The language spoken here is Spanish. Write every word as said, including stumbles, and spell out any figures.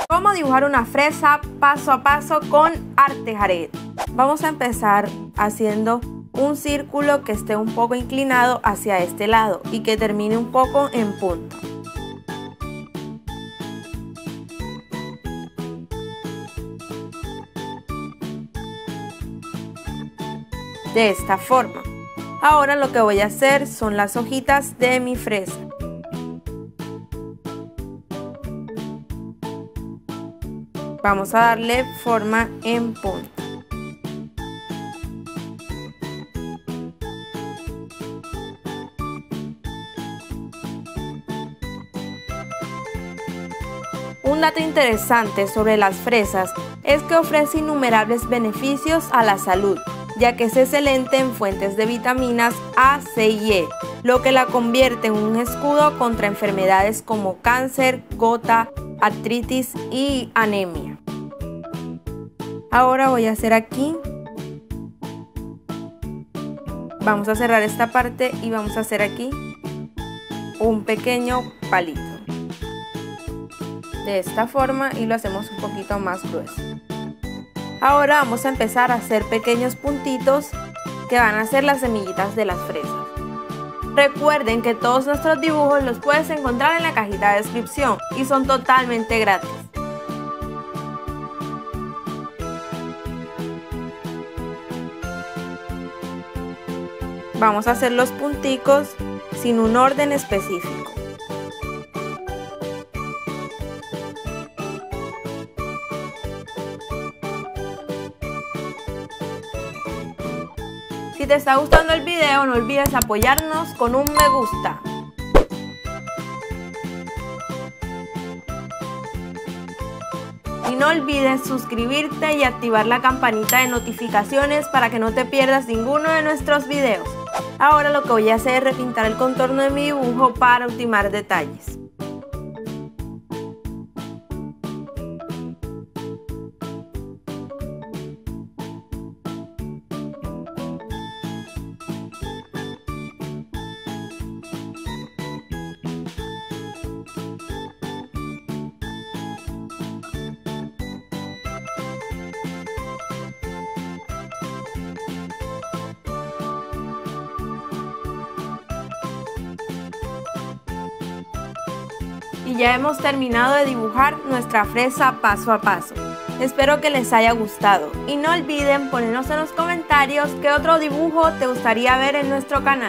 Cómo dibujar una fresa paso a paso con Arte Jared. Vamos a empezar haciendo un círculo que esté un poco inclinado hacia este lado y que termine un poco en punta. De esta forma. Ahora lo que voy a hacer son las hojitas de mi fresa. Vamos a darle forma en punta. Un dato interesante sobre las fresas es que ofrece innumerables beneficios a la salud, ya que es excelente en fuentes de vitaminas A, C y E, lo que la convierte en un escudo contra enfermedades como cáncer, gota, artritis y anemia. Ahora voy a hacer aquí, vamos a cerrar esta parte y vamos a hacer aquí un pequeño palito. De esta forma y lo hacemos un poquito más grueso. Ahora vamos a empezar a hacer pequeños puntitos que van a ser las semillitas de las fresas. Recuerden que todos nuestros dibujos los puedes encontrar en la cajita de descripción y son totalmente gratis. Vamos a hacer los punticos sin un orden específico. Si te está gustando el video, no olvides apoyarnos con un me gusta. Y no olvides suscribirte y activar la campanita de notificaciones para que no te pierdas ninguno de nuestros videos. Ahora lo que voy a hacer es repintar el contorno de mi dibujo para ultimar detalles. Y ya hemos terminado de dibujar nuestra fresa paso a paso. Espero que les haya gustado y no olviden ponernos en los comentarios qué otro dibujo te gustaría ver en nuestro canal.